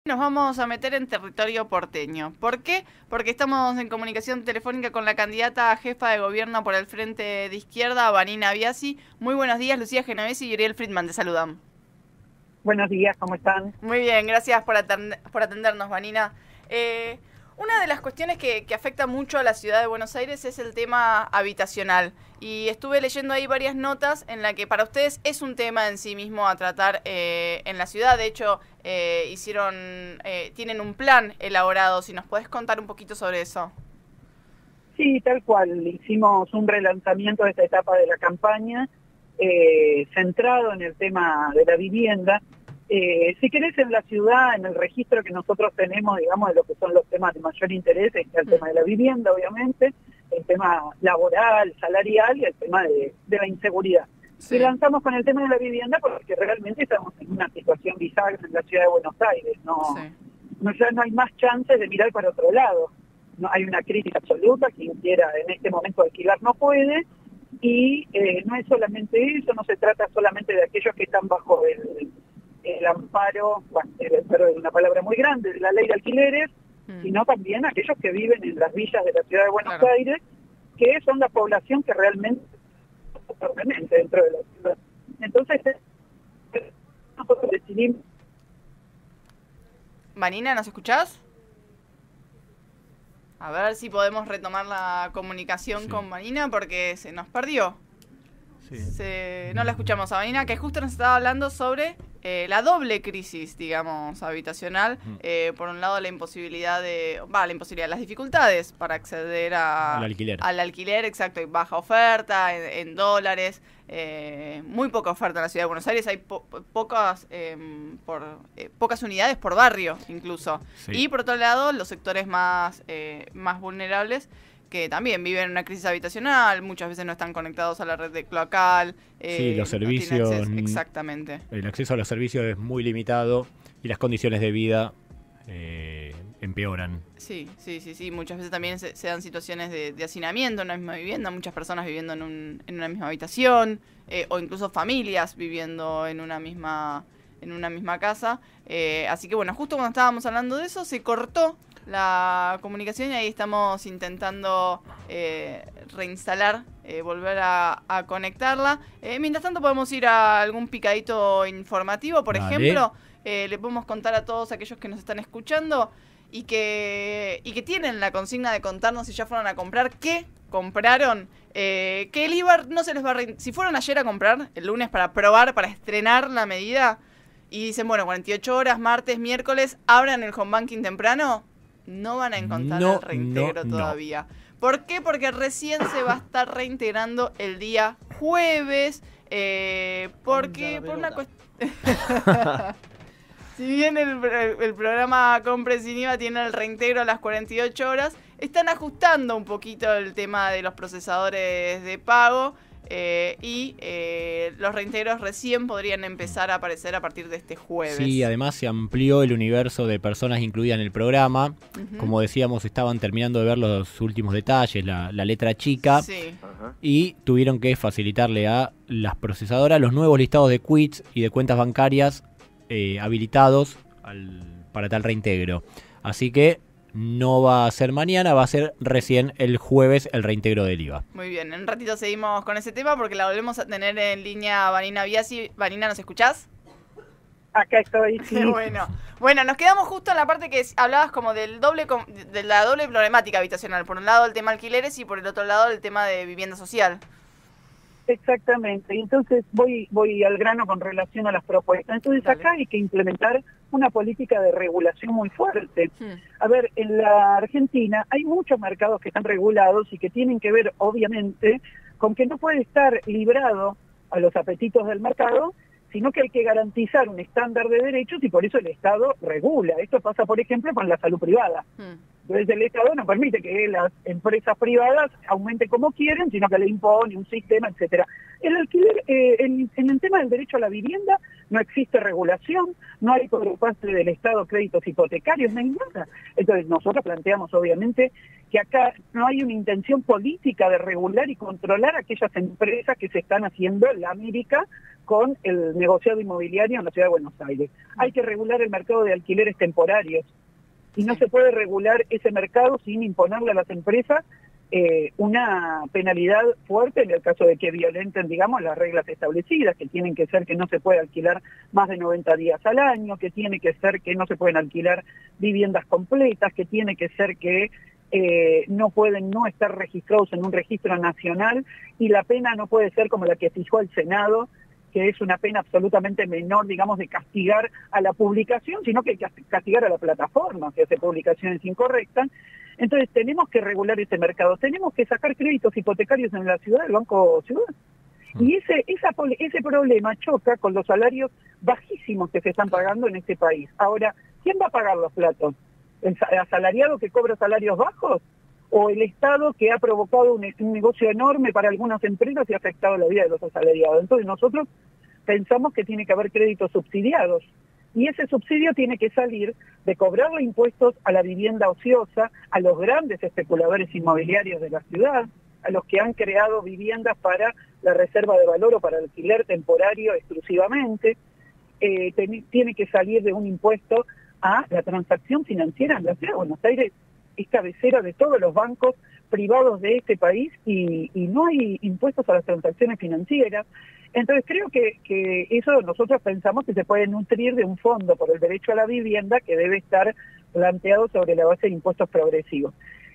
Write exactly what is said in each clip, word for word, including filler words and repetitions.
Nos vamos a meter en territorio porteño. ¿Por qué? Porque estamos en comunicación telefónica con la candidata a jefa de gobierno por el Frente de Izquierda, Vanina Biasi. Muy buenos días, Lucía Genovesi y Uriel Friedman, te saludan. Buenos días, ¿cómo están? Muy bien, gracias por, atend por atendernos, Vanina. Eh, una de las cuestiones que, que afecta mucho a la ciudad de Buenos Aires es el tema habitacional. Y estuve leyendo ahí varias notas en la que para ustedes es un tema en sí mismo a tratar eh, en la ciudad. De hecho, eh, hicieron, eh, tienen un plan elaborado. Si nos podés contar un poquito sobre eso. Sí, tal cual. Hicimos un relanzamiento de esta etapa de la campaña, eh, centrado en el tema de la vivienda. Eh, si querés, en la ciudad, en el registro que nosotros tenemos, digamos, de lo que son los temas de mayor interés, está el tema de la vivienda, obviamente, el tema laboral, salarial y el tema de, de la inseguridad. Sí. Y lanzamos con el tema de la vivienda porque realmente estamos en una situación bisagra en la ciudad de Buenos Aires. No, sí. no, ya no hay más chances de mirar para otro lado. No, hay una crisis absoluta, quien quiera en este momento alquilar no puede, y eh, no es solamente eso, no se trata solamente de aquellos que están bajo el, el amparo, bueno, el amparo es una palabra muy grande, de la ley de alquileres, mm. sino también aquellos que viven en las villas de la ciudad de Buenos claro. Aires, que son la población que realmente permanente dentro de la ciudad. Entonces, nosotros decidimos... Vanina, ¿nos escuchás? A ver si podemos retomar la comunicación sí. con Vanina porque se nos perdió. Sí. Se... No la escuchamos a Vanina, que justo nos estaba hablando sobre eh, la doble crisis, digamos, habitacional. Mm. Eh, por un lado, la imposibilidad de... Va, la imposibilidad, las dificultades para acceder a, al alquiler. Al alquiler, exacto. Hay baja oferta en, en dólares. Eh, muy poca oferta en la ciudad de Buenos Aires. Hay po pocas, eh, por, eh, pocas unidades por barrio, incluso. Sí. Y por otro lado, los sectores más, eh, más vulnerables, que también viven una crisis habitacional, muchas veces no están conectados a la red de cloacal. Eh, sí, los servicios. No exactamente. El acceso a los servicios es muy limitado y las condiciones de vida eh, empeoran. Sí, sí, sí, sí. Muchas veces también se, se dan situaciones de, de hacinamiento en una misma vivienda, muchas personas viviendo en, un, en una misma habitación, eh, o incluso familias viviendo en una misma, en una misma casa. Eh, así que bueno, justo cuando estábamos hablando de eso, se cortó la comunicación y ahí estamos intentando eh, reinstalar, eh, volver a, a conectarla. Eh, mientras tanto podemos ir a algún picadito informativo, por Dale. ejemplo, eh, le podemos contar a todos aquellos que nos están escuchando y que, y que tienen la consigna de contarnos si ya fueron a comprar, qué compraron, eh, que el I V A no se les va a... Re si fueron ayer a comprar, el lunes para probar, para estrenar la medida, y dicen, bueno, cuarenta y ocho horas, martes, miércoles, abran el home banking temprano, no van a encontrar no, el reintegro no, todavía. No. ¿Por qué? Porque recién se va a estar reintegrando el día jueves. Eh, porque por una cuestión... Si bien el, el, el programa Compre Sin I V A tiene el reintegro a las cuarenta y ocho horas, están ajustando un poquito el tema de los procesadores de pago. Eh, y eh, los reintegros recién podrían empezar a aparecer a partir de este jueves. Sí, además se amplió el universo de personas incluidas en el programa. Uh-huh. Como decíamos, estaban terminando de ver los últimos detalles, la, la letra chica. Sí. Uh-huh. Y tuvieron que facilitarle a las procesadoras los nuevos listados de quits y de cuentas bancarias eh, habilitados al, para tal reintegro. Así que no va a ser mañana, va a ser recién el jueves el reintegro del I V A. Muy bien, en un ratito seguimos con ese tema porque la volvemos a tener en línea a Vanina Biasi. Vanina, ¿nos escuchás? Acá estoy, sí. bueno. bueno, nos quedamos justo en la parte que hablabas como del doble de la doble problemática habitacional. Por un lado el tema alquileres y por el otro lado el tema de vivienda social. Exactamente, entonces voy voy al grano con relación a las propuestas. Entonces Dale. acá hay que implementar una política de regulación muy fuerte. Hmm. A ver, en la Argentina hay muchos mercados que están regulados y que tienen que ver, obviamente, con que no puede estar librado a los apetitos del mercado, sino que hay que garantizar un estándar de derechos y por eso el Estado regula. Esto pasa, por ejemplo, con la salud privada. Hmm. Entonces el Estado no permite que las empresas privadas aumenten como quieren, sino que le impone un sistema, etcétera. El alquiler, eh, en, en el tema del derecho a la vivienda, no existe regulación, no hay por parte del Estado créditos hipotecarios, no hay nada. Entonces nosotros planteamos obviamente que acá no hay una intención política de regular y controlar aquellas empresas que se están haciendo en la América con el negociado inmobiliario en la ciudad de Buenos Aires. Hay que regular el mercado de alquileres temporarios y no se puede regular ese mercado sin imponerle a las empresas eh, una penalidad fuerte en el caso de que violenten, digamos, las reglas establecidas, que tienen que ser que no se puede alquilar más de noventa días al año, que tiene que ser que no se pueden alquilar viviendas completas, que tiene que ser que eh, no pueden no estar registrados en un registro nacional, y la pena no puede ser como la que fijó el Senado, que es una pena absolutamente menor, digamos, de castigar a la publicación, sino que hay que castigar a la plataforma que hace publicaciones incorrectas. Entonces tenemos que regular ese mercado, tenemos que sacar créditos hipotecarios en la ciudad, el Banco Ciudad. Y ese, esa, ese problema choca con los salarios bajísimos que se están pagando en este país. Ahora, ¿quién va a pagar los platos? ¿El asalariado que cobra salarios bajos? ¿O el Estado que ha provocado un, un negocio enorme para algunas empresas y ha afectado la vida de los asalariados? Entonces nosotros pensamos que tiene que haber créditos subsidiados, y ese subsidio tiene que salir de cobrarle impuestos a la vivienda ociosa, a los grandes especuladores inmobiliarios de la ciudad, a los que han creado viviendas para la reserva de valor o para alquiler temporario exclusivamente. Eh, ten, tiene que salir de un impuesto a la transacción financiera en la ciudad de Buenos Aires. Es cabecera de todos los bancos privados de este país y, y no hay impuestos a las transacciones financieras. Entonces creo que, que eso nosotros pensamos que se puede nutrir de un fondo por el derecho a la vivienda que debe estar planteado sobre la base de impuestos progresivos.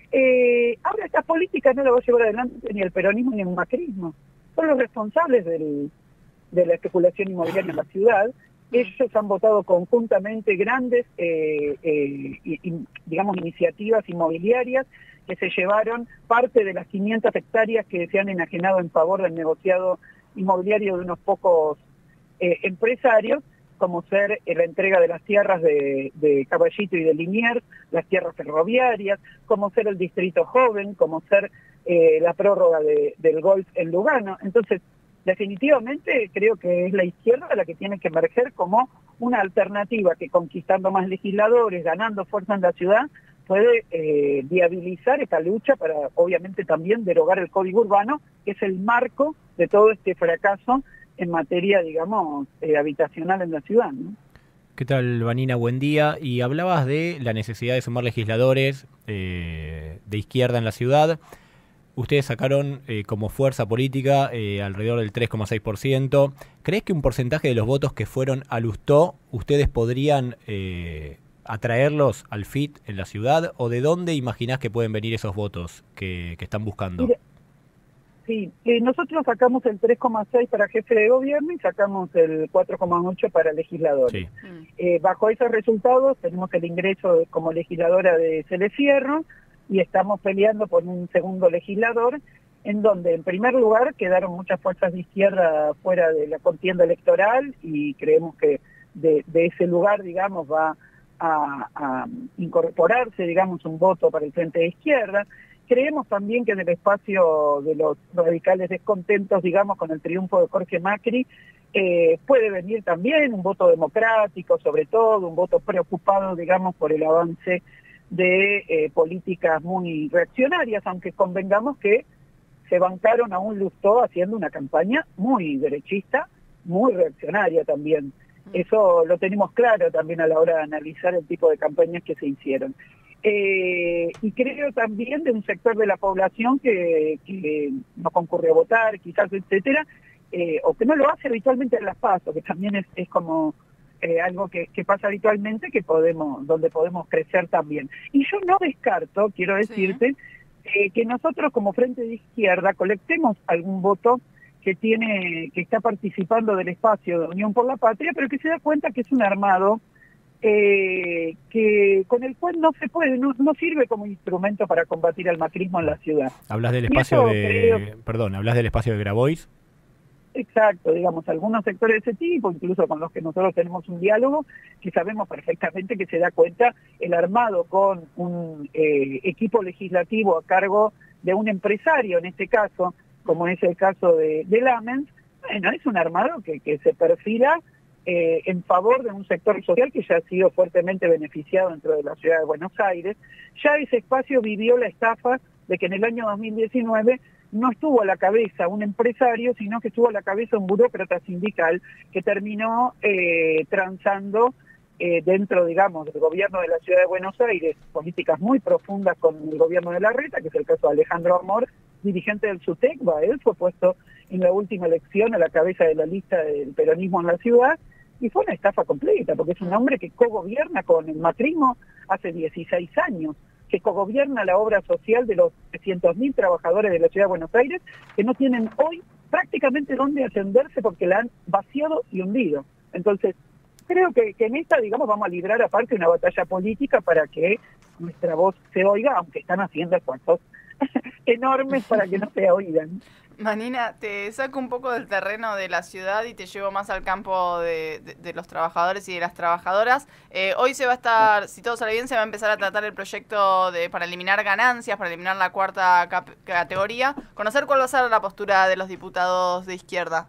Eh, ahora estas políticas no las va a llevar adelante ni el peronismo ni el macrismo. Son los responsables del, de la especulación inmobiliaria en la ciudad. Ellos han votado conjuntamente grandes, eh, eh, y, y, digamos, iniciativas inmobiliarias que se llevaron parte de las quinientas hectáreas que se han enajenado en favor del negociado inmobiliario de unos pocos eh, empresarios, como ser eh, la entrega de las tierras de, de Caballito y de Liniers, las tierras ferroviarias, como ser el distrito joven, como ser eh, la prórroga de, del golf en Lugano. Entonces, definitivamente creo que es la izquierda la que tiene que emerger como una alternativa que, conquistando más legisladores, ganando fuerza en la ciudad, puede eh, viabilizar esta lucha para, obviamente, también derogar el Código Urbano, que es el marco de todo este fracaso en materia, digamos, eh, habitacional en la ciudad, ¿no? ¿Qué tal, Vanina? Buen día. Y hablabas de la necesidad de sumar legisladores eh, de izquierda en la ciudad. Ustedes sacaron eh, como fuerza política eh, alrededor del tres coma seis por ciento. ¿Crees que un porcentaje de los votos que fueron a Lustó, ustedes podrían eh, atraerlos al F I T en la ciudad? ¿O de dónde imaginás que pueden venir esos votos que, que están buscando? Mira, sí, eh, nosotros sacamos el tres coma seis para jefe de gobierno y sacamos el cuatro coma ocho para legisladores. Sí. Eh, bajo esos resultados tenemos el ingreso de, como legisladora de Celefierro, y estamos peleando por un segundo legislador, en donde en primer lugar quedaron muchas fuerzas de izquierda fuera de la contienda electoral, y creemos que de, de ese lugar, digamos, va a, a incorporarse, digamos, un voto para el Frente de Izquierda. Creemos también que en el espacio de los radicales descontentos, digamos, con el triunfo de Jorge Macri, eh, puede venir también un voto democrático, sobre todo, un voto preocupado, digamos, por el avance de eh, políticas muy reaccionarias, aunque convengamos que se bancaron a un Lustó haciendo una campaña muy derechista, muy reaccionaria también. Eso lo tenemos claro también a la hora de analizar el tipo de campañas que se hicieron. Eh, y creo también de un sector de la población que, que no concurre a votar, quizás, etcétera, eh, o que no lo hace habitualmente en las PASO, que también es, es como eh, algo que, que pasa habitualmente, que podemos, donde podemos crecer también. Y yo no descarto, quiero decirte, sí. eh, que nosotros como Frente de Izquierda colectemos algún voto que tiene, que está participando del espacio de Unión por la Patria, pero que se da cuenta que es un armado eh, que con el cual no se puede, no, no sirve como instrumento para combatir al macrismo en la ciudad. ¿Hablas del espacio de, creo, perdón, hablas del espacio de Grabois? Exacto, digamos, algunos sectores de ese tipo, incluso con los que nosotros tenemos un diálogo, que sabemos perfectamente que se da cuenta el armado con un eh, equipo legislativo a cargo de un empresario, en este caso, como es el caso de, de Lamens, bueno, es un armado que, que se perfila eh, en favor de un sector social que ya ha sido fuertemente beneficiado dentro de la ciudad de Buenos Aires. Ya ese espacio vivió la estafa de que en el año dos mil diecinueve no estuvo a la cabeza un empresario, sino que estuvo a la cabeza un burócrata sindical que terminó eh, transando eh, dentro, digamos, del gobierno de la Ciudad de Buenos Aires, políticas muy profundas con el gobierno de Larreta, que es el caso de Alejandro Amor, dirigente del SUTECBA. Él fue puesto en la última elección a la cabeza de la lista del peronismo en la ciudad, y fue una estafa completa, porque es un hombre que cogobierna con el macrismo hace dieciséis años, que cogobierna la obra social de los trescientos mil trabajadores de la Ciudad de Buenos Aires, que no tienen hoy prácticamente dónde atenderse porque la han vaciado y hundido. Entonces, creo que, que en esta, digamos, vamos a librar aparte una batalla política para que nuestra voz se oiga, aunque están haciendo esfuerzos enormes para que no se oigan. Manina, te saco un poco del terreno de la ciudad y te llevo más al campo de, de, de los trabajadores y de las trabajadoras. Eh, hoy se va a estar, si todo sale bien, se va a empezar a tratar el proyecto de para eliminar ganancias, para eliminar la cuarta cap categoría. Conocer cuál va a ser la postura de los diputados de izquierda.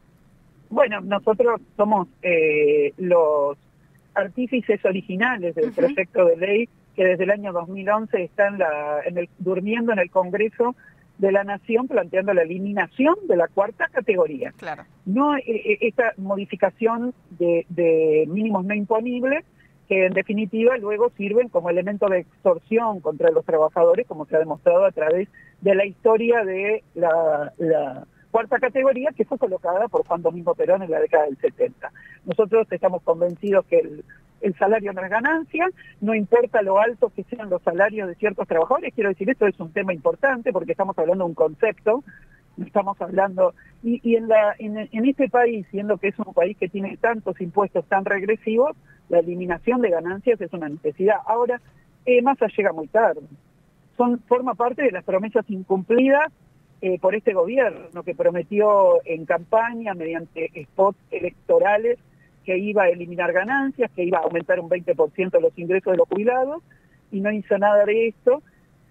Bueno, nosotros somos eh, los artífices originales del uh-huh. proyecto de ley que desde el año dos mil once está en la, en el, durmiendo en el Congreso de la Nación, planteando la eliminación de la cuarta categoría. Claro. No eh, esta modificación de, de mínimos no imponibles, que en definitiva luego sirven como elemento de extorsión contra los trabajadores, como se ha demostrado a través de la historia de la, la cuarta categoría, que fue colocada por Juan Domingo Perón en la década del setenta. Nosotros estamos convencidos que el, el salario no es ganancia, no importa lo alto que sean los salarios de ciertos trabajadores. Quiero decir, esto es un tema importante porque estamos hablando de un concepto, no estamos hablando, y, y en, la, en, en este país, siendo que es un país que tiene tantos impuestos tan regresivos, la eliminación de ganancias es una necesidad. Ahora, eh, Massa llega muy tarde, Son, forma parte de las promesas incumplidas eh, por este gobierno, que prometió en campaña, mediante spots electorales, que iba a eliminar ganancias, que iba a aumentar un veinte por ciento los ingresos de los jubilados, y no hizo nada de esto,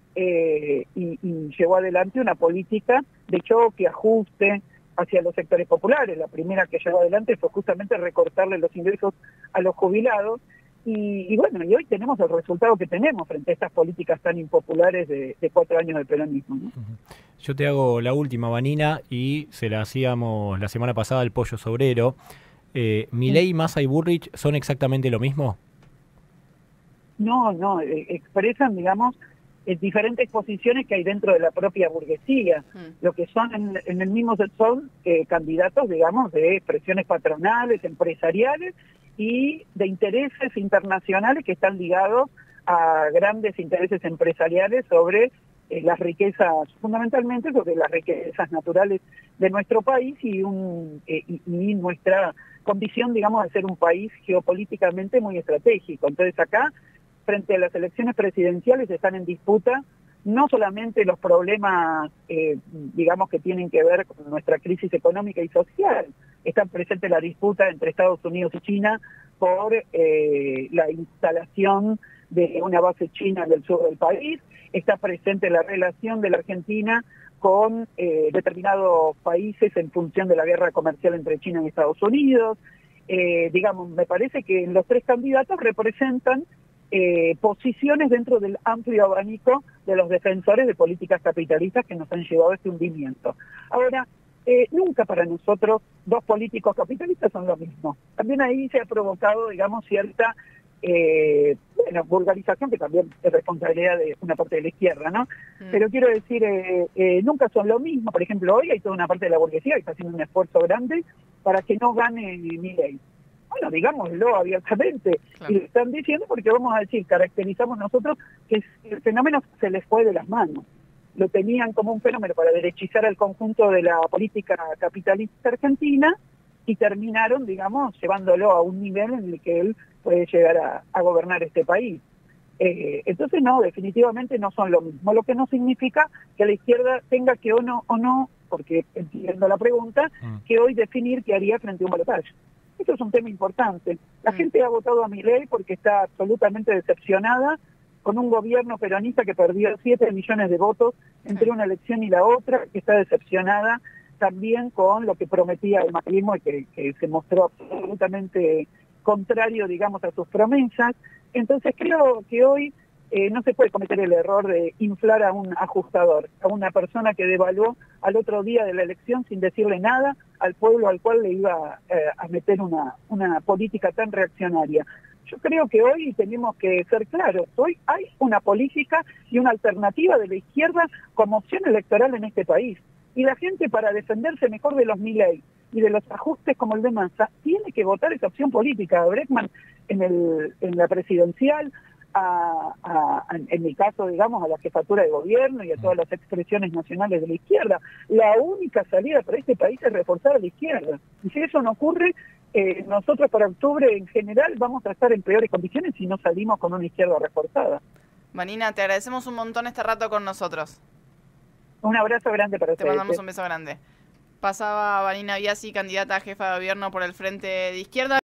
eh, y, y llevó adelante una política de choque, ajuste hacia los sectores populares. La primera que llevó adelante fue justamente recortarle los ingresos a los jubilados, y, y bueno, y hoy tenemos el resultado que tenemos frente a estas políticas tan impopulares de, de cuatro años de peronismo, ¿no? Yo te hago la última, Vanina, y se la hacíamos la semana pasada al Pollo Sobrero. Eh, ¿Milei, Massa y Bullrich son exactamente lo mismo? No, no, eh, expresan, digamos, eh, diferentes posiciones que hay dentro de la propia burguesía. Mm. Lo que son en, en el mismo son eh, candidatos, digamos, de expresiones patronales, empresariales y de intereses internacionales que están ligados a grandes intereses empresariales sobre eh, las riquezas, fundamentalmente sobre las riquezas naturales de nuestro país y, un, eh, y, y nuestra condición, digamos, de ser un país geopolíticamente muy estratégico. Entonces acá, frente a las elecciones presidenciales, están en disputa no solamente los problemas, eh, digamos, que tienen que ver con nuestra crisis económica y social, está presente la disputa entre Estados Unidos y China por eh, la instalación de una base china en el sur del país, está presente la relación de la Argentina con eh, determinados países en función de la guerra comercial entre China y Estados Unidos. Eh, digamos, me parece que los tres candidatos representan eh, posiciones dentro del amplio abanico de los defensores de políticas capitalistas que nos han llevado a este hundimiento. Ahora, eh, nunca para nosotros dos políticos capitalistas son lo mismo. También ahí se ha provocado, digamos, cierta Eh, bueno, vulgarización, que también es responsabilidad de una parte de la izquierda, ¿no? Mm. Pero quiero decir, eh, eh, nunca son lo mismo. Por ejemplo, hoy hay toda una parte de la burguesía que está haciendo un esfuerzo grande para que no gane Milei. Bueno, digámoslo abiertamente, claro. Y lo están diciendo porque vamos a decir, caracterizamos nosotros que el fenómeno se les fue de las manos. Lo tenían como un fenómeno para derechizar al conjunto de la política capitalista argentina y terminaron, digamos, llevándolo a un nivel en el que él puede llegar a, a gobernar este país. Eh, entonces, no, definitivamente no son lo mismo, lo que no significa que la izquierda tenga que o no, o no porque entiendo la pregunta, que hoy definir qué haría frente a un balotaje. Esto es un tema importante. La gente ha votado a Milei porque está absolutamente decepcionada con un gobierno peronista que perdió siete millones de votos entre una elección y la otra, que está decepcionada también con lo que prometía el macrismo y que, que se mostró absolutamente contrario, digamos, a sus promesas. Entonces creo que hoy eh, no se puede cometer el error de inflar a un ajustador, a una persona que devaluó al otro día de la elección sin decirle nada al pueblo al cual le iba eh, a meter una, una política tan reaccionaria. Yo creo que hoy tenemos que ser claros, hoy hay una política y una alternativa de la izquierda como opción electoral en este país. Y la gente, para defenderse mejor de los Milei y de los ajustes como el de Massa, tiene que votar esa opción política. A Bregman en, el, en la presidencial, a, a, en mi caso, digamos, a la jefatura de gobierno y a todas las expresiones nacionales de la izquierda. La única salida para este país es reforzar a la izquierda. Y si eso no ocurre, eh, nosotros para octubre en general vamos a estar en peores condiciones si no salimos con una izquierda reforzada. Vanina, te agradecemos un montón este rato con nosotros. Un abrazo grande para Te ustedes. Te mandamos un beso grande. Pasaba Vanina Biasi, candidata a jefa de gobierno por el Frente de Izquierda.